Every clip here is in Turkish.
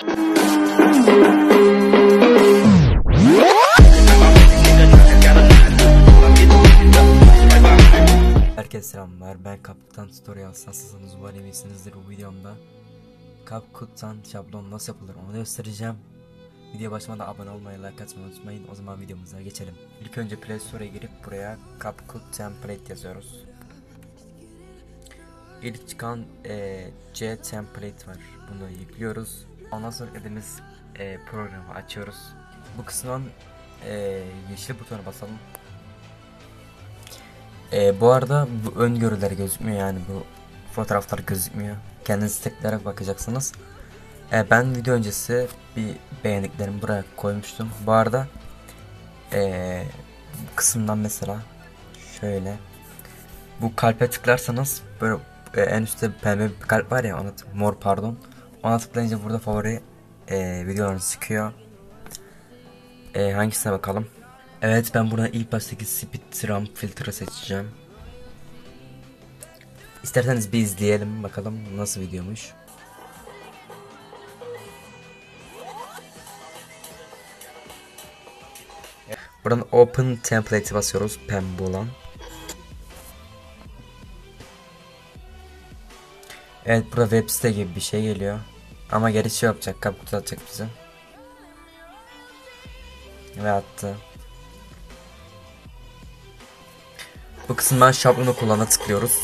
Herkese selamlar, ben Kapkutan Tutorial. Nasılsınız, umarım iyisinizdir. Bu videomda Kapkutan şablon nasıl yapılır onu göstereceğim. Video başlamadan abone olmayı, like atmayı unutmayın. O zaman videomuza geçelim. İlk önce Play Store'a girip buraya Kapkut Template yazıyoruz. İlk çıkan C Template var, bunu yüklüyoruz. Ondan sonra dediğimiz programı açıyoruz. Bu kısımdan yeşil butona basalım. Bu arada bu öngörüler gözükmüyor, yani bu fotoğraflar gözükmüyor. Kendiniz tıklayarak bakacaksınız. Ben video öncesi bir beğendiklerimi buraya koymuştum. Bu arada bu kısımdan mesela şöyle bu kalpe tıklarsanız böyle en üstte pembe bir kalp var ya, mor pardon. Ona tıklayınca burada favori videolarını çıkıyor. Hangisine bakalım? Evet, ben buradan ilk baştaki Speed Ramp filtre seçeceğim. İsterseniz bir izleyelim bakalım nasıl videomuş. Buradan Open Template'e basıyoruz, pembe olan. Evet, burada web site gibi bir şey geliyor. Ama geri şey yapacak, Kapkut atacak bize. Ve attı. Bu kısımdan şablonu kullana tıklıyoruz.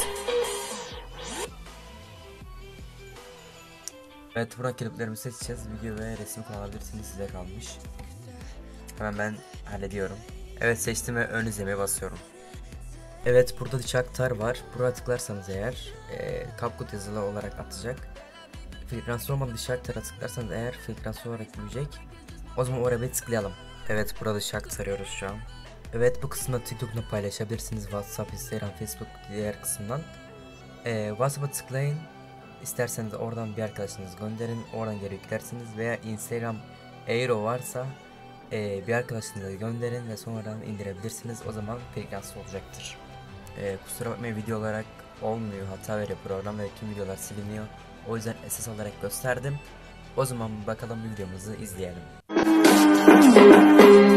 Evet, burada kliplerimi seçeceğiz. Video ve resim kullanabilirsiniz, size kalmış. Hemen ben hallediyorum. Evet, seçtim ve ön izlemeye basıyorum. Evet, burada dış aktar var. Buraya tıklarsanız eğer Kapkut yazılı olarak atacak. Filtrasyon olmadan dış aktara tıklarsanız eğer filtrasyon olarak büyüyecek. O zaman oraya bir tıklayalım. Evet, burada dış aktarıyoruz şu an. Evet, bu kısımda TikTok'la paylaşabilirsiniz. WhatsApp, Instagram, Facebook diğer kısımdan. WhatsApp'a tıklayın. İsterseniz oradan bir arkadaşınız gönderin. Oradan geri yüklersiniz. Veya Instagram Aero varsa bir arkadaşınıza gönderin ve sonradan indirebilirsiniz. O zaman frekansı olacaktır. Kusura bakmayın, video olarak olmuyor. Hata veriyor program ve tüm videolar siliniyor. O yüzden esas olarak gösterdim. O zaman bakalım videomuzu izleyelim.